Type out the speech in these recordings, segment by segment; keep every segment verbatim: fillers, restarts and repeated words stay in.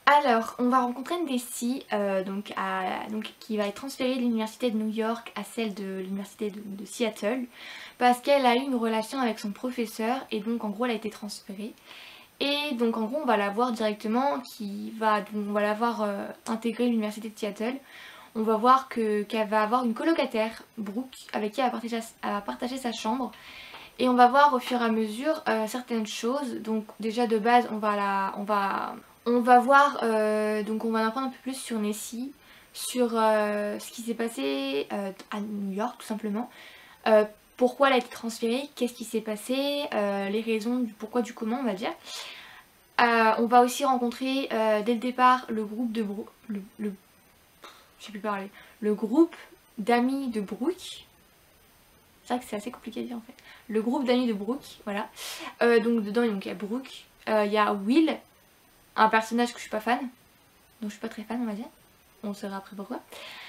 Alors, on va rencontrer Nessie, euh, donc à, donc, qui va être transférée de l'université de New York à celle de l'université de, de Seattle, parce qu'elle a eu une relation avec son professeur et donc en gros elle a été transférée. Et donc en gros on va la voir directement, qui va, donc, on va la voir euh, intégrer l'université de Seattle. On va voir que, qu'elle va avoir une colocataire, Brooke, avec qui elle va partager, elle va partager sa chambre. Et on va voir au fur et à mesure euh, certaines choses. Donc déjà de base on va la, on va, on va voir, euh, donc on va en apprendre un peu plus sur Nessie, sur euh, ce qui s'est passé euh, à New York tout simplement. Euh, pourquoi elle a été transférée, qu'est-ce qui s'est passé, euh, les raisons du pourquoi du comment on va dire. Euh, on va aussi rencontrer euh, dès le départ le groupe de Brooke, le, le, je sais plus parler, le groupe d'amis de Brooke. C'est vrai que c'est assez compliqué à dire en fait. Le groupe d'amis de Brooke, voilà. Euh, donc dedans donc, il y a Brooke, euh, il y a Will, un personnage que je suis pas fan, donc je suis pas très fan on va dire. On saura après pourquoi.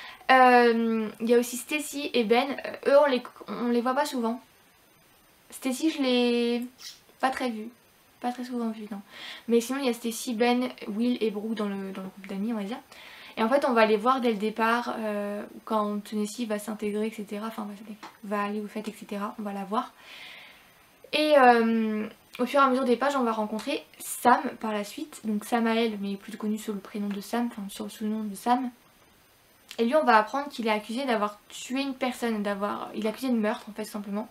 Euh, il y a aussi Stacy et Ben, euh, eux on les, on les voit pas souvent. Stacy je l'ai pas très vue, pas très souvent vue non. Mais sinon il y a Stacy, Ben, Will et Brooke dans le, dans le groupe d'amis on va dire. Et en fait on va les voir dès le départ, euh, quand Nessie va s'intégrer et cetera. Enfin va aller aux fêtes et cetera. On va la voir. Et euh, au fur et à mesure des pages on va rencontrer Sam par la suite. Donc Samael mais plus connu sous le prénom de Sam, enfin sur le sous-nom de Sam. Et lui on va apprendre qu'il est accusé d'avoir tué une personne, d'avoir, il est accusé de meurtre en fait simplement.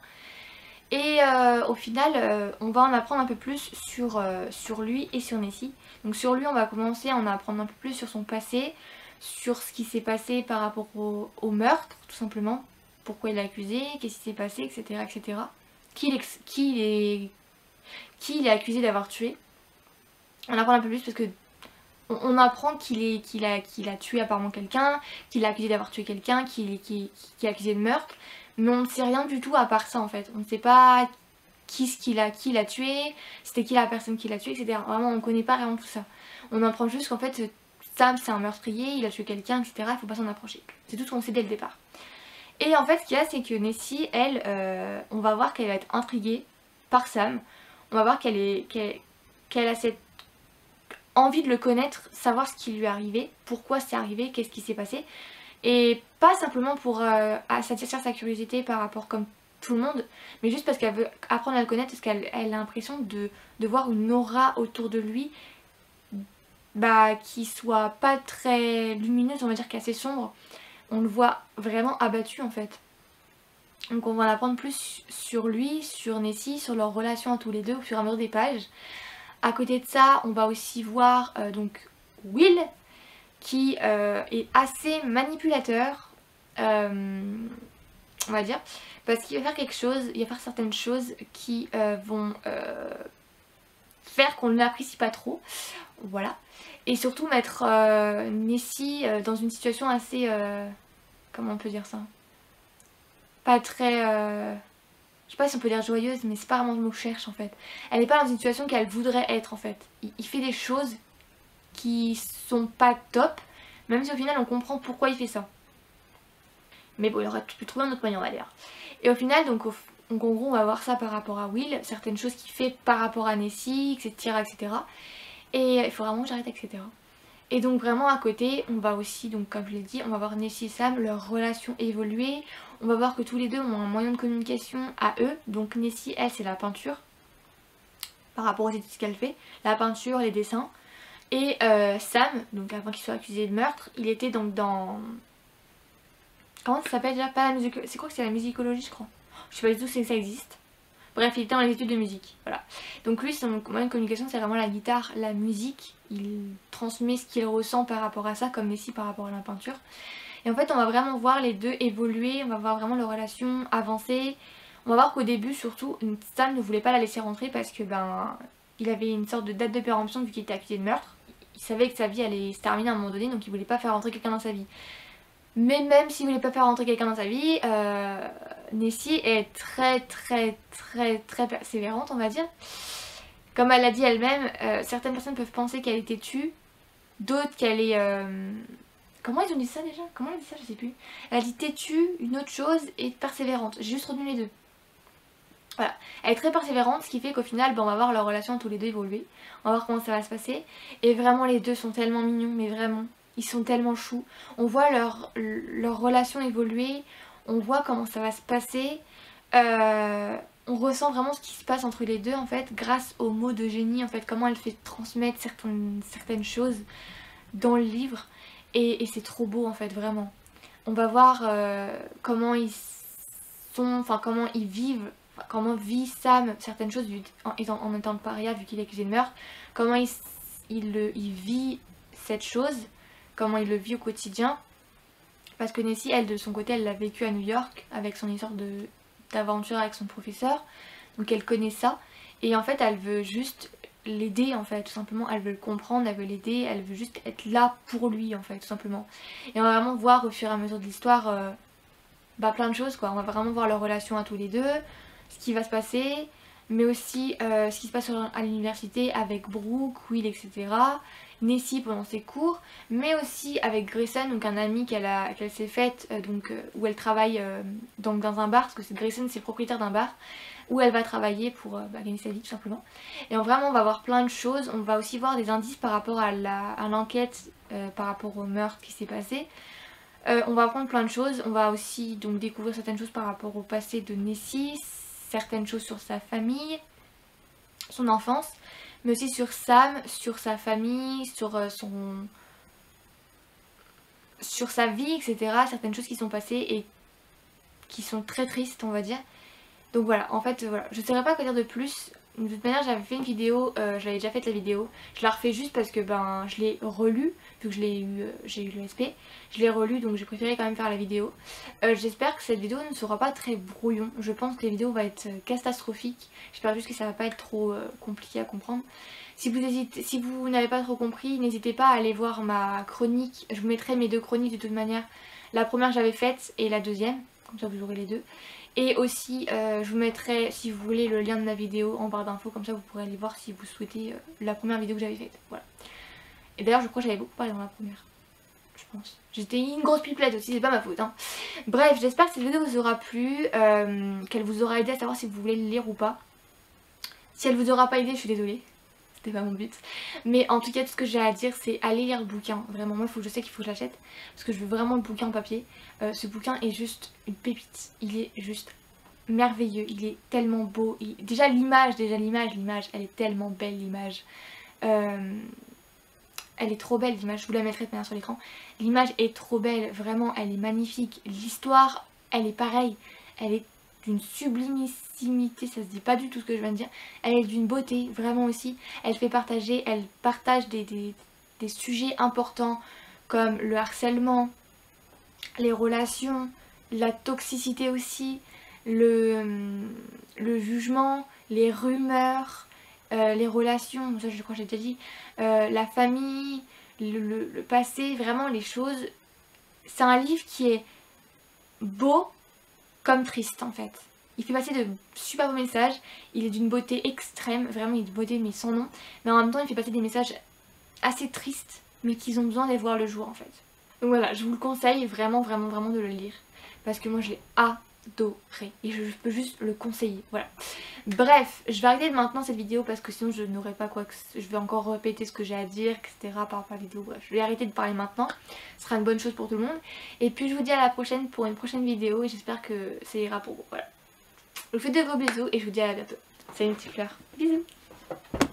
Et euh, au final euh, on va en apprendre un peu plus sur, euh, sur lui et sur Nessie. Donc sur lui on va commencer à en apprendre un peu plus sur son passé, sur ce qui s'est passé par rapport au, au meurtre tout simplement. Pourquoi il est accusé, qu'est-ce qui s'est passé, et cetera et cetera. Qui il est, qui il est, qui il est accusé d'avoir tué. On apprend un peu plus parce que on, on apprend qu'il est, qu'il a, qu'il a tué apparemment quelqu'un, qu'il est accusé d'avoir tué quelqu'un, qu'il qui, qui est accusé de meurtre. Mais on ne sait rien du tout à part ça en fait. On ne sait pas qui ce qu'il a, qui l'a tué, c'était qui la personne qui l'a tué, et cetera. Vraiment on ne connaît pas vraiment tout ça. On apprend juste qu'en fait Sam c'est un meurtrier, il a tué quelqu'un, et cetera. Il faut pas s'en approcher. C'est tout ce qu'on sait dès le départ. Et en fait ce qu'il y a c'est que Nessie, elle, euh, on va voir qu'elle va être intriguée par Sam. On va voir qu'elle est, qu'elle, qu'elle a cette envie de le connaître, savoir ce qui lui est arrivé, pourquoi c'est arrivé, qu'est-ce qui s'est passé. Et pas simplement pour euh, satisfaire sa curiosité par rapport comme tout le monde, mais juste parce qu'elle veut apprendre à le connaître, parce qu'elle elle a l'impression de, de voir une aura autour de lui bah, qui soit pas très lumineuse, on va dire qu'assez sombre. On le voit vraiment abattu en fait. Donc on va en apprendre plus sur lui, sur Nessie, sur leur relation à tous les deux au fur et à mesure des pages. À côté de ça, on va aussi voir euh, donc Will qui euh, est assez manipulateur, euh, on va dire, parce qu'il va faire quelque chose, il va faire certaines choses qui euh, vont euh, faire qu'on ne l'apprécie pas trop, voilà. Et surtout mettre euh, Nessie euh, dans une situation assez, euh, comment on peut dire ça, pas très... Euh, je sais pas si on peut dire joyeuse, mais c'est pas vraiment le mot que je cherche en fait. Elle n'est pas dans une situation qu'elle voudrait être en fait. Il, il fait des choses qui sont pas top, même si au final on comprend pourquoi il fait ça. Mais bon, il aurait pu trouver un autre moyen on va dire. Et au final, donc, au, donc en gros on va voir ça par rapport à Will, certaines choses qu'il fait par rapport à Nessie, et cetera et cetera. Et il faut vraiment que j'arrête, et cetera. Et donc vraiment à côté, on va aussi, donc comme je l'ai dit, on va voir Nessie et Sam, leur relation évoluer. On va voir que tous les deux ont un moyen de communication à eux. Donc Nessie, elle, c'est la peinture, par rapport aux études qu'elle fait. La peinture, les dessins. Et euh, Sam, donc avant qu'il soit accusé de meurtre, il était donc dans... Comment ça s'appelle déjà? Pas la musique... C'est quoi que c'est la musicologie je crois. Je sais pas du tout si ça existe. Bref, il était dans les études de musique, voilà. Donc lui, son moyen de communication, c'est vraiment la guitare, la musique. Il transmet ce qu'il ressent par rapport à ça, comme Nessie par rapport à la peinture. Et en fait, on va vraiment voir les deux évoluer, on va voir vraiment leur relation avancer. On va voir qu'au début, surtout, Sam ne voulait pas la laisser rentrer parce que, ben, il avait une sorte de date de péremption vu qu'il était accusé de meurtre. Il savait que sa vie allait se terminer à un moment donné, donc il voulait pas faire rentrer quelqu'un dans sa vie. Mais même s'il voulait pas faire rentrer quelqu'un dans sa vie, euh, Nessie est très très très très persévérante on va dire. Comme elle l'a dit elle-même, euh, certaines personnes peuvent penser qu'elle est têtue, d'autres qu'elle est... Euh... Comment ils ont dit ça déjà? Comment elle a dit ça? Je sais plus. Elle a dit têtue, une autre chose, et persévérante. J'ai juste retenu les deux. Voilà, elle est très persévérante, ce qui fait qu'au final ben, on va voir leur relation tous les deux évoluer, on va voir comment ça va se passer, et vraiment les deux sont tellement mignons, mais vraiment, ils sont tellement choux, on voit leur, leur relation évoluer, on voit comment ça va se passer, euh, on ressent vraiment ce qui se passe entre les deux en fait, grâce aux mots de Génie, en fait, comment elle fait transmettre certaines, certaines choses dans le livre, et, et c'est trop beau en fait, vraiment. On va voir euh, comment ils sont, enfin comment ils vivent, comment vit Sam certaines choses en étant, en étant paria vu qu'il est accusé de meurtre, comment il, il, il vit cette chose, comment il le vit au quotidien. Parce que Nessie, elle de son côté, elle l'a vécu à New York avec son histoire de d'aventure avec son professeur, donc elle connaît ça, et en fait elle veut juste l'aider en fait, tout simplement, elle veut le comprendre, elle veut l'aider, elle veut juste être là pour lui en fait, tout simplement. Et on va vraiment voir au fur et à mesure de l'histoire euh, bah, plein de choses quoi, on va vraiment voir leur relation à tous les deux, ce qui va se passer, mais aussi euh, ce qui se passe à l'université avec Brooke, Will, et cetera. Nessie pendant ses cours, mais aussi avec Grayson, donc un ami qu'elle qu'elle s'est faite, euh, donc euh, où elle travaille euh, donc dans un bar, parce que Grayson c'est le propriétaire d'un bar, où elle va travailler pour euh, bah, gagner sa vie tout simplement. Et on, vraiment on va voir plein de choses, on va aussi voir des indices par rapport à l'enquête, euh, par rapport au meurtre qui s'est passé. Euh, on va apprendre plein de choses, on va aussi donc découvrir certaines choses par rapport au passé de Nessie, certaines choses sur sa famille, son enfance, mais aussi sur Sam, sur sa famille, sur euh, son... sur sa vie, et cetera. Certaines choses qui sont passées et qui sont très tristes, on va dire. Donc voilà, en fait, voilà. Je ne saurais pas quoi dire de plus. De toute manière, j'avais fait une vidéo, euh, j'avais déjà fait la vidéo. Je la refais juste parce que ben, je l'ai relue, vu que je l'ai eu, euh, j'ai eu le S P. Je l'ai relue, donc j'ai préféré quand même faire la vidéo. Euh, J'espère que cette vidéo ne sera pas très brouillon. Je pense que la vidéo va être catastrophique. J'espère juste que ça va pas être trop euh, compliqué à comprendre. Si vous hésitez, si vous n'avez pas trop compris, n'hésitez pas à aller voir ma chronique. Je vous mettrai mes deux chroniques de toute manière. La première j'avais faite et la deuxième, comme ça vous aurez les deux. Et aussi euh, je vous mettrai, si vous voulez, le lien de ma vidéo en barre d'infos, comme ça vous pourrez aller voir si vous souhaitez euh, la première vidéo que j'avais faite. Voilà. Et d'ailleurs je crois que j'avais beaucoup parlé dans la première, je pense. J'étais une grosse pipelette aussi, c'est pas ma faute hein. Bref, j'espère que cette vidéo vous aura plu, euh, qu'elle vous aura aidé à savoir si vous voulez le lire ou pas. Si elle vous aura pas aidé, je suis désolée. C'était pas mon but, mais en tout cas tout ce que j'ai à dire c'est aller lire le bouquin, vraiment. Moi faut, je sais qu'il faut que je l'achète parce que je veux vraiment le bouquin en papier. Euh, ce bouquin est juste une pépite, il est juste merveilleux, il est tellement beau, il... déjà l'image, déjà l'image, l'image, elle est tellement belle l'image, euh... elle est trop belle l'image, je vous la mettrai sur l'écran, l'image est trop belle, vraiment elle est magnifique, l'histoire elle est pareille, elle est d'une sublimissimité, ça se dit pas du tout ce que je viens de dire, elle est d'une beauté vraiment aussi, elle fait partager, elle partage des, des, des sujets importants comme le harcèlement, les relations, la toxicité aussi, le, le jugement, les rumeurs, euh, les relations, ça je crois que j'ai déjà dit, euh, la famille, le, le, le passé, vraiment les choses. C'est un livre qui est beau comme triste en fait. Il fait passer de super beaux messages, il est d'une beauté extrême, vraiment il est de beauté mais sans nom, mais en même temps il fait passer des messages assez tristes mais qui ont besoin d'aller voir le jour en fait. Donc voilà, je vous le conseille vraiment vraiment vraiment de le lire parce que moi je l'ai adoré et je peux juste le conseiller, voilà. Bref, je vais arrêter maintenant cette vidéo parce que sinon je n'aurai pas quoi que... je vais encore répéter ce que j'ai à dire, et cetera par rapport à la vidéo, bref. Je vais arrêter de parler maintenant, ce sera une bonne chose pour tout le monde. Et puis je vous dis à la prochaine pour une prochaine vidéo et j'espère que ça ira pour vous, voilà. Je vous fais de gros bisous et je vous dis à bientôt. Salut mes petites fleurs, bisous.